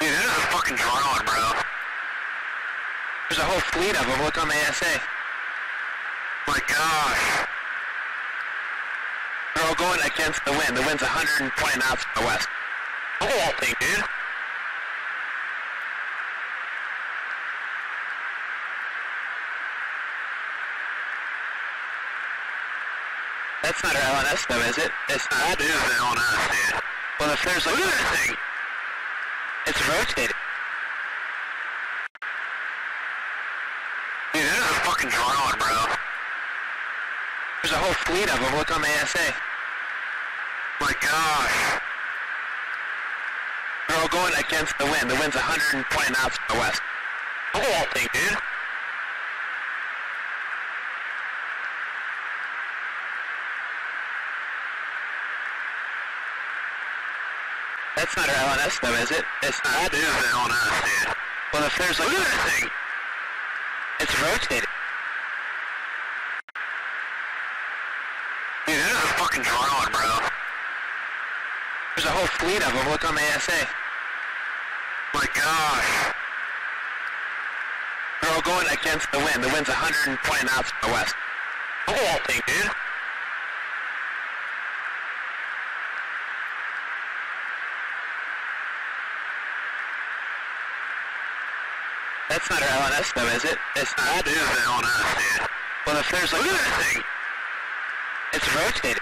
Dude, that is a fucking drone, bro. There's a whole fleet of them. Look on the ASA. My gosh. They're all going against the wind. The wind's 120 knots from the west. Look at that thing, dude. That's not our LNS though, is it? It's not. That is the LNS, dude. Well, if there's like... Look at that thing. It's rotating. Dude, that is a fucking drone, bro. There's a whole fleet of them. Look on the ASA. My gosh. They're all going against the wind. The wind's 120 knots from the west. Look at that thing, dude. That's not our LNS though, is it? It's not. That is the LNS, dude. Well, if there's like... Look at that thing. It's rotating. Dude, that is a fucking drone, bro. There's a whole fleet of them. Look on the ASA. My gosh. They're all going against the wind. The wind's 120 knots from the west. Look at that thing, dude. That's not our LNS though, is it? It's not. That is the LNS, dude. Well, if there's like... Look at that thing. It's rotating.